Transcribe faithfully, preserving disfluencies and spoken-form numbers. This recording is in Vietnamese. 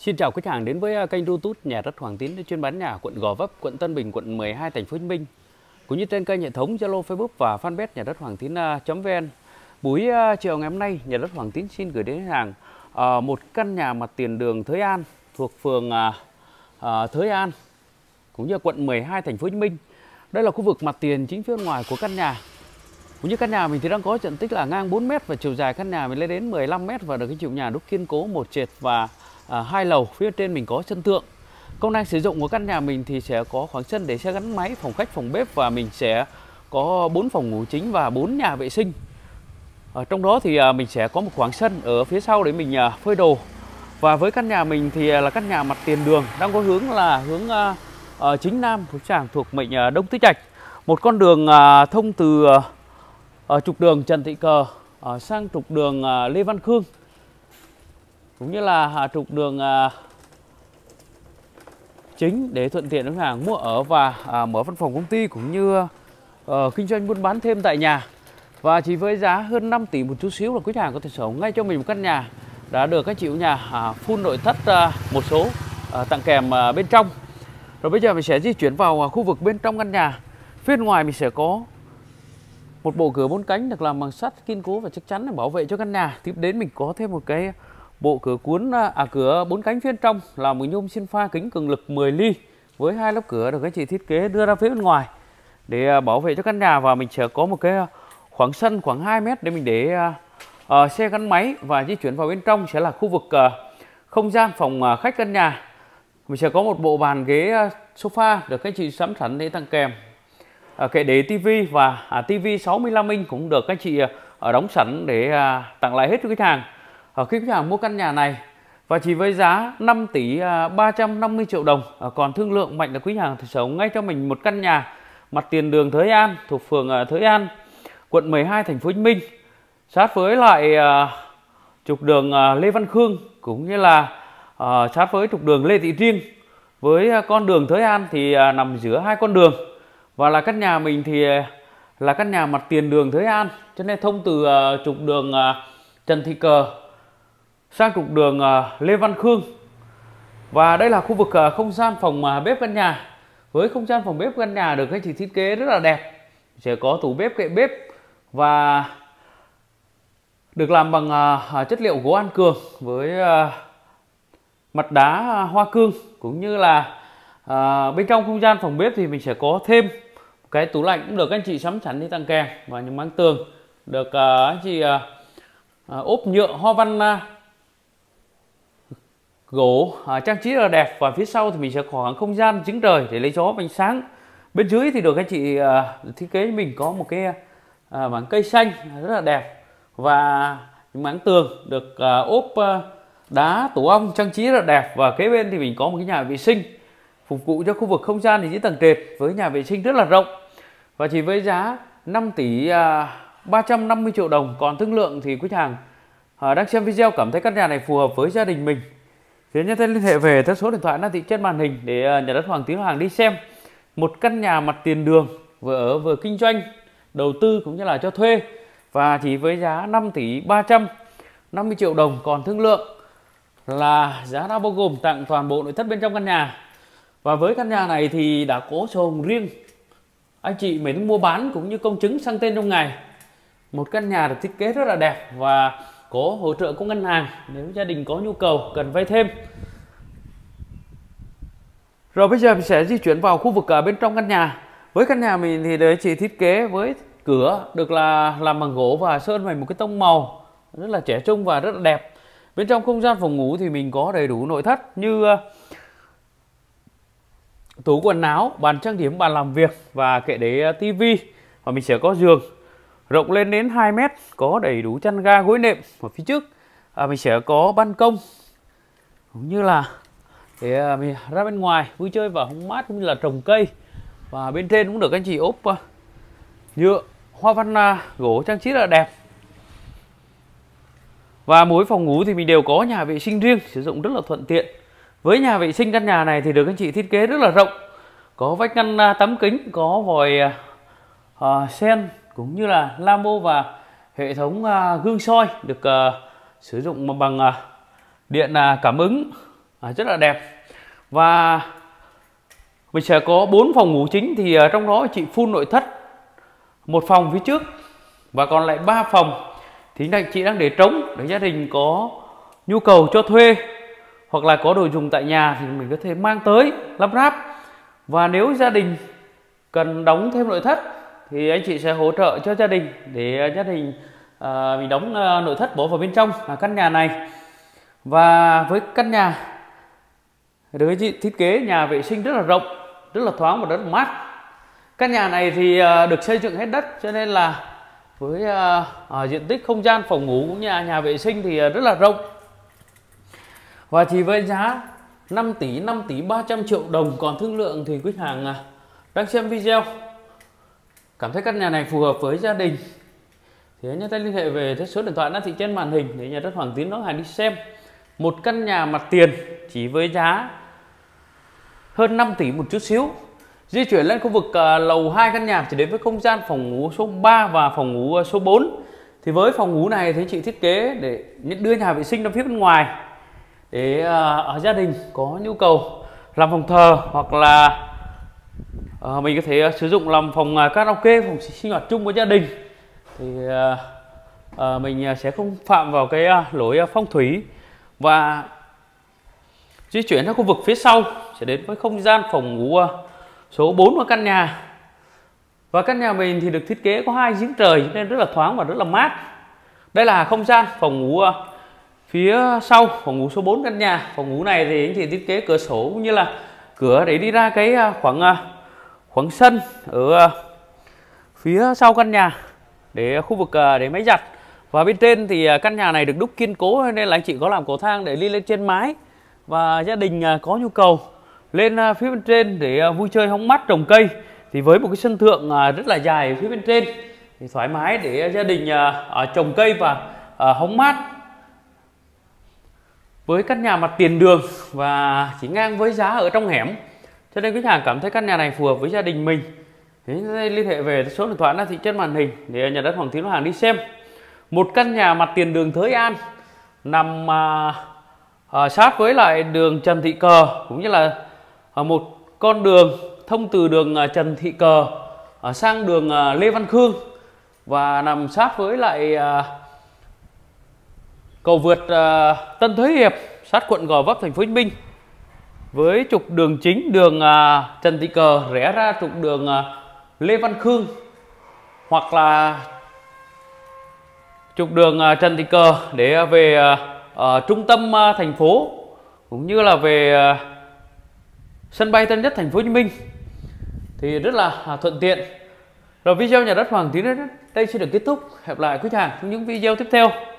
Xin chào khách hàng đến với kênh YouTube Nhà đất Hoàng Tín, chuyên bán nhà quận Gò Vấp, quận Tân Bình, quận mười hai, thành phố Hồ Chí Minh, cũng như trên kênh hệ thống Zalo, Facebook và fanpage Nhà đất Hoàng Tín.vn. Buổi chiều ngày hôm nay, Nhà đất Hoàng Tín xin gửi đến khách hàng uh, một căn nhà mặt tiền đường Thới An thuộc phường uh, uh, Thới An, cũng như quận mười hai, thành phố Hồ Chí Minh. Đây là khu vực mặt tiền chính phía ngoài của căn nhà. Cũng như căn nhà mình thì đang có diện tích là ngang bốn mét và chiều dài căn nhà mình lên đến mười lăm mét, và được cái chiều nhà đúc kiên cố một trệt và à, hai lầu. Phía trên mình có sân thượng. Công năng sử dụng của căn nhà mình thì sẽ có khoảng sân để xe gắn máy, phòng khách, phòng bếp, và mình sẽ có bốn phòng ngủ chính và bốn nhà vệ sinh. Ở trong đó thì à, mình sẽ có một khoảng sân ở phía sau để mình à, phơi đồ. Và với căn nhà mình thì là căn nhà mặt tiền đường, đang có hướng là hướng à, à, chính nam thuộc trảng thuộc mệnh à, Đông Tứ Trạch. Một con đường à, thông từ à, ở trục đường Trần Thị Cờ ở sang trục đường uh, Lê Văn Khương, cũng như là uh, trục đường uh, chính để thuận tiện khách hàng mua ở và uh, mở văn phòng công ty, cũng như uh, kinh doanh buôn bán thêm tại nhà. Và chỉ với giá hơn năm tỷ một chút xíu là khách hàng có thể sở hữu ngay cho mình một căn nhà đã được các chủ nhà uh, full nội thất, uh, một số uh, tặng kèm uh, bên trong. Rồi bây giờ mình sẽ di chuyển vào uh, khu vực bên trong căn nhà. Phía ngoài mình sẽ có một bộ cửa bốn cánh được làm bằng sắt kiên cố và chắc chắn để bảo vệ cho căn nhà. Tiếp đến mình có thêm một cái bộ cửa cuốn à cửa bốn cánh phía trong làm bằng nhôm xin pha kính cường lực mười ly với hai lớp cửa được các chị thiết kế đưa ra phía bên ngoài để bảo vệ cho căn nhà. Và mình sẽ có một cái khoảng sân khoảng hai mét để mình để uh, xe gắn máy. Và di chuyển vào bên trong sẽ là khu vực uh, không gian phòng uh, khách căn nhà. Mình sẽ có một bộ bàn ghế uh, sofa được các chị sắm sẵn để tặng kèm. À, kệ để tivi và à, tivi sáu mươi lăm inch cũng được các chị ở đóng sẵn để à, tặng lại hết cho khách hàng à, khi khách hàng mua căn nhà này. Và chỉ với giá năm tỷ ba trăm năm mươi triệu đồng, à, còn thương lượng mạnh là quý hàng thì sở hữu ngay cho mình một căn nhà mặt tiền đường Thới An thuộc phường à, Thới An, quận mười hai, thành phố Hồ Chí Minh, sát với lại à, trục đường à, Lê Văn Khương, cũng như là à, sát với trục đường Lê Thị Riêng. Với à, con đường Thới An thì à, nằm giữa hai con đường. Và là căn nhà mình thì là căn nhà mặt tiền đường Thới An, cho nên thông từ uh, trục đường uh, Trần Thị Cờ sang trục đường uh, Lê Văn Khương. Và đây là khu vực uh, không gian phòng uh, bếp căn nhà. Với không gian phòng bếp căn nhà được các chị thiết kế rất là đẹp. Sẽ có tủ bếp, kệ bếp và được làm bằng uh, chất liệu gỗ An Cường với uh, mặt đá uh, hoa cương, cũng như là uh, bên trong không gian phòng bếp thì mình sẽ có thêm cái tủ lạnh cũng được các anh chị sắm sẵn đi tặng kèm, và những máng tường được uh, anh chị uh, uh, ốp nhựa hoa văn uh, gỗ uh, trang trí rất là đẹp. Và phía sau thì mình sẽ có khoảng không gian giếng trời để lấy gió ánh sáng. Bên dưới thì được các anh chị uh, thiết kế mình có một cái uh, mảng cây xanh rất là đẹp, và những máng tường được uh, ốp uh, đá tổ ong trang trí rất là đẹp. Và kế bên thì mình có một cái nhà vệ sinh phục vụ cho khu vực không gian thì dưới tầng trệt với nhà vệ sinh rất là rộng. Và chỉ với giá năm tỷ ba trăm năm mươi triệu đồng, còn thương lượng thì quý hàng à, đang xem video cảm thấy căn nhà này phù hợp với gia đình mình thì nhớ liên hệ về theo số điện thoại đang thị trên màn hình để Nhà đất Hoàng Tín hàng đi xem một căn nhà mặt tiền đường vừa ở vừa kinh doanh, đầu tư cũng như là cho thuê. Và chỉ với giá năm tỷ ba trăm năm mươi triệu đồng, còn thương lượng là giá đã bao gồm tặng toàn bộ nội thất bên trong căn nhà. Và với căn nhà này thì đã có sổ hồng riêng anh chị mình mua bán cũng như công chứng sang tên trong ngày. Một căn nhà được thiết kế rất là đẹp và có hỗ trợ của ngân hàng nếu gia đình có nhu cầu cần vay thêm. Rồi bây giờ mình sẽ di chuyển vào khu vực ở bên trong căn nhà. Với căn nhà mình thì đấy chị thiết kế với cửa được là làm bằng gỗ và sơn thành một cái tông màu rất là trẻ trung và rất là đẹp. Bên trong không gian phòng ngủ thì mình có đầy đủ nội thất như tủ quần áo, bàn trang điểm, bàn làm việc và kệ để tivi. Và mình sẽ có giường rộng lên đến hai mét, có đầy đủ chăn ga, gối nệm. Ở phía trước à, mình sẽ có ban công cũng như là để mình ra bên ngoài vui chơi và hóng mát, cũng như là trồng cây. Và bên trên cũng được anh chị ốp uh, nhựa hoa văn uh, gỗ trang trí rất là đẹp. Và mỗi phòng ngủ thì mình đều có nhà vệ sinh riêng, sử dụng rất là thuận tiện. Với nhà vệ sinh căn nhà này thì được anh chị thiết kế rất là rộng, có vách ngăn tấm kính, có vòi uh, sen cũng như là lamo và hệ thống uh, gương soi được uh, sử dụng bằng uh, điện uh, cảm ứng à, rất là đẹp. Và mình sẽ có bốn phòng ngủ chính, thì uh, trong đó chị full nội thất một phòng phía trước và còn lại ba phòng thì anh chị đang để trống để gia đình có nhu cầu cho thuê hoặc là có đồ dùng tại nhà thì mình có thể mang tới lắp ráp. Và nếu gia đình cần đóng thêm nội thất thì anh chị sẽ hỗ trợ cho gia đình để gia đình uh, mình đóng uh, nội thất bỏ vào bên trong là căn nhà này. Và với căn nhà được thiết kế nhà vệ sinh rất là rộng, rất là thoáng và rất là mát. Căn nhà này thì uh, được xây dựng hết đất, cho nên là với uh, uh, diện tích không gian phòng ngủ cũng như nhà, nhà vệ sinh thì uh, rất là rộng. Và chỉ với giá năm tỷ năm tỷ ba trăm triệu đồng, còn thương lượng thì quý khách hàng uh, đang xem video cảm thấy căn nhà này phù hợp với gia đình thì hãy nhớ tay liên hệ về số điện thoại đã thị trên màn hình để nhà đất Hoàng Tiến đón hàng đi xem. Một căn nhà mặt tiền chỉ với giá hơn năm tỷ một chút xíu. Di chuyển lên khu vực uh, lầu hai căn nhà chỉ đến với không gian phòng ngủ số ba và phòng ngủ uh, số bốn. Thì với phòng ngủ này thì chị thiết kế để đưa nhà vệ sinh ra phía bên ngoài để uh, ở gia đình có nhu cầu làm phòng thờ hoặc là uh, mình có thể uh, sử dụng làm phòng uh, karaoke, phòng sinh hoạt chung với gia đình. Thì uh, uh, mình uh, sẽ không phạm vào cái uh, lỗi uh, phong thủy. Và di chuyển ra khu vực phía sau sẽ đến với không gian phòng ngủ uh, số bốn của căn nhà. Và căn nhà mình thì được thiết kế có hai giếng trời nên rất là thoáng và rất là mát. Đây là không gian phòng ngủ uh, phía sau phòng ngủ số bốn căn nhà. Phòng ngủ này thì anh chị thiết kế cửa sổ cũng như là cửa để đi ra cái uh, khoảng uh, khoảng sân ở uh, phía sau căn nhà để khu vực uh, để máy giặt. Và bên trên thì uh, căn nhà này được đúc kiên cố nên là anh chị có làm cầu thang để đi lên trên mái. Và gia đình uh, có nhu cầu lên uh, phía bên trên để uh, vui chơi hóng mát trồng cây thì với một cái sân thượng uh, rất là dài ở phía bên trên thì thoải mái để uh, gia đình uh, uh, trồng cây và uh, hóng mát. Với căn nhà mặt tiền đường và chỉ ngang với giá ở trong hẻm, cho nên khách hàng cảm thấy căn nhà này phù hợp với gia đình mình thì liên hệ về số điện thoại đã thị trên màn hình để nhà đất Hoàng Tiến hàng đi xem. Một căn nhà mặt tiền đường Thới An nằm uh, uh, sát với lại đường Trần Thị Cờ cũng như là uh, một con đường thông từ đường uh, Trần Thị Cờ uh, sang đường uh, Lê Văn Khương và nằm sát với lại uh, cầu vượt uh, Tân Thới Hiệp sát quận Gò Vấp thành phố Hồ Chí Minh. Với trục đường chính đường uh, Trần Thị Cờ rẽ ra trục đường uh, Lê Văn Khương hoặc là trục đường uh, Trần Thị Cờ để về uh, uh, trung tâm uh, thành phố cũng như là về uh, sân bay Tân Nhất thành phố Hồ Chí Minh thì rất là uh, thuận tiện. Rồi video nhà đất Hoàng Tiến đây xin được kết thúc. Hẹn lại quý khách hàng trong những video tiếp theo.